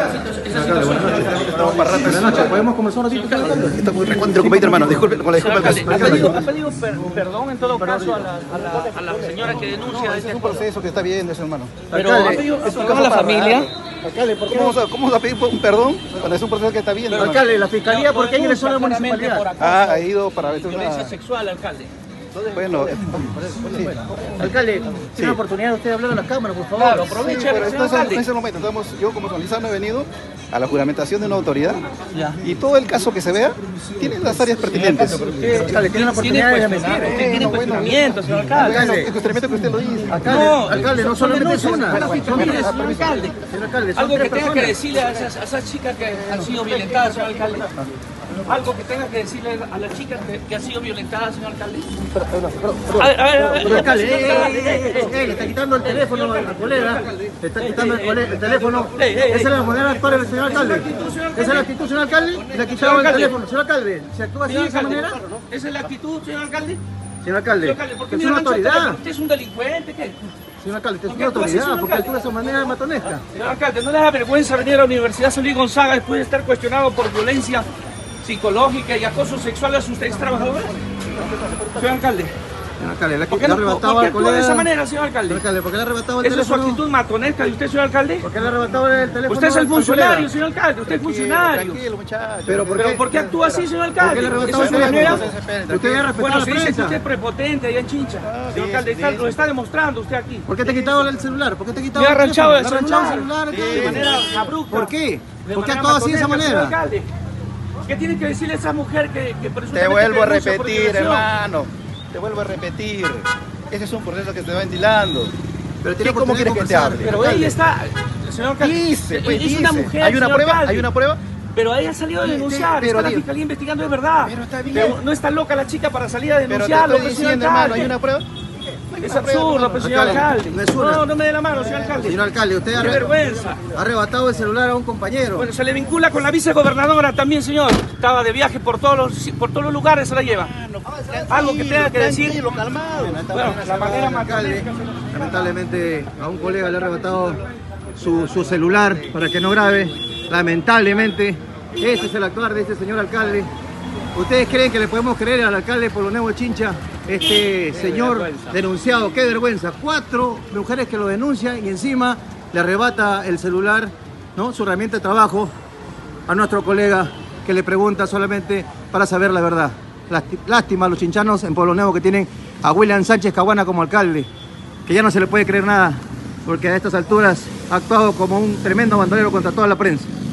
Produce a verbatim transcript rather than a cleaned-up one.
¿Podemos conversar un ratito? Está muy recuento, compañero, hermano. Disculpe, con la disculpa. ¿Ha pedido, ha pedido per, perdón en todo caso a la, a la, a la señora que denuncia? No, ese es un proceso que está bien, eso, hermano. Pero ha pedido perdón a la familia. Alcalde, ¿por qué vamos a, ¿cómo vamos a pedir un perdón cuando es un proceso que está bien? Pero, alcalde, la fiscalía, ¿por qué ingresó a la municipalidad? Ah, ha ido para ver una... Violencia sexual, alcalde. Bueno, sí. Alcalde, tiene Sí. la oportunidad de usted hablar a la cámara, por favor. Claro, aproveche, Sí, pero señor entonces, alcalde. en ese momento, estamos, yo como solizano he venido a la juramentación de una autoridad Ya. y todo el caso que se vea tiene las áreas pertinentes. Alcalde, tiene la oportunidad de mentir. Tiene cuestionamiento, señor alcalde. Bueno, el cuestionamiento que usted lo dice. Alcalde, No, alcalde, no son solamente es denuncias, una. son las Son familias, tres. señor alcalde. Señor alcalde, son Algo que tres tenga que personas. decirle a esas, a esas chicas que han sido violentadas, señor alcalde. Algo que tenga que decirle a las chicas que, que han sido violentadas, señor alcalde. A ver, a ver, a ver. Pero, alcalde, eh, eh, eh, eh, eh, le está quitando el teléfono al colega, le está quitando el, cole- el teléfono. Esa es la manera de actuar del señor alcalde. Esa es la actitud, señor alcalde. Le ha quitado el teléfono. Señor alcalde, ¿se actúa así de Señor esa alcalde, manera? ¿esa es la actitud, señor alcalde? Señor alcalde, Señor alcalde, ¿por qué es me una lanza el autoridad. teléfono? ¿Usted es un delincuente? ¿Qué? Señor alcalde, usted es ¿Por qué una actúa así, autoridad, señor porque alcalde? actúa de esa manera matonesca. Señor alcalde, ¿no le da vergüenza venir a la Universidad San Luis Gonzaga después de estar cuestionado por violencia psicológica y acoso sexual a sus ex trabajadores? Señor alcalde, Señor alcalde, le ¿por ha qué, no, arrebatado ¿por qué al actúa de colega. esa manera, señor alcalde? Señor alcalde, ¿por qué le ha arrebatado el ¿Esa es su teléfono? actitud matonesca de usted, señor alcalde? ¿Por qué le ha arrebatado el teléfono? Usted es el al funcionario, colega? señor alcalde, usted es funcionario. Tranquilo, muchachos. Pero ¿por ¿Pero qué? por qué actúa así, señor ¿Por qué alcalde? le ha arrebatado ¿Esa el es su manera? teléfono? Usted ya respetó Bueno, a la se dice que prensa. usted es prepotente allá en Chincha. Señor alcalde, está- lo está demostrando usted aquí. ¿Por qué te ha quitado el celular? ¿Por qué te ha quitado Me ha el arranchado el teléfono? Le ha arranchado celular. el celular, De alcalde. manera abrupta. ¿Por qué? De ¿Por qué ha manera actuado así de esa matonesca, señor manera? alcalde. ¿Qué tiene que decirle a esa mujer que, que Te presuntamente vuelvo a denuncia por repetir, violación? hermano. Te vuelvo a repetir. Ese es un proceso que se va ventilando. Pero tiene ¿Cómo oportunidad quieres de que te conversar. hable? Pero ella está, señor alcalde, Dice, pues es dice. una mujer, ¿Hay una señor prueba? alcalde. ¿Hay una prueba? Pero ella ha salido a denunciar, pero está la digo- fiscalía investigando, es verdad. Pero está bien. Pero no está loca la chica para salir a Pero te denunciarlo, estoy pues, señor diciendo, hermano, alcalde. ¿hay una prueba? Es absurdo, pues, señor Alcalde, alcalde. no es una. No, no me dé la mano, señor alcalde. Señor alcalde, usted ha, Qué arre- vergüenza. ha arrebatado el celular a un compañero. Bueno, se le vincula con la vicegobernadora también, señor. Estaba de viaje por todos los, por todos los lugares, se la lleva. Algo que tenga que decir. Tranquilo, calmado. Bueno, la manera más Alcalde, lamentablemente a un colega le ha arrebatado su, su celular para que no grabe. Lamentablemente, ese es el actuar de este señor alcalde. ¿Ustedes creen que le podemos creer al alcalde Poloneu de Chincha? Este señor denunciado, qué vergüenza. Cuatro mujeres que lo denuncian y encima le arrebata el celular, ¿no? Su herramienta de trabajo a nuestro colega que le pregunta solamente para saber la verdad. Lásti- Lástima a los chinchanos en Pueblo Nuevo que tienen a William Sánchez Caguana como alcalde, que ya no se le puede creer nada, porque a estas alturas ha actuado como un tremendo bandolero contra toda la prensa.